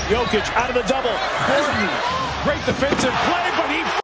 Jokic out of the double. Gordon, great defensive play, but he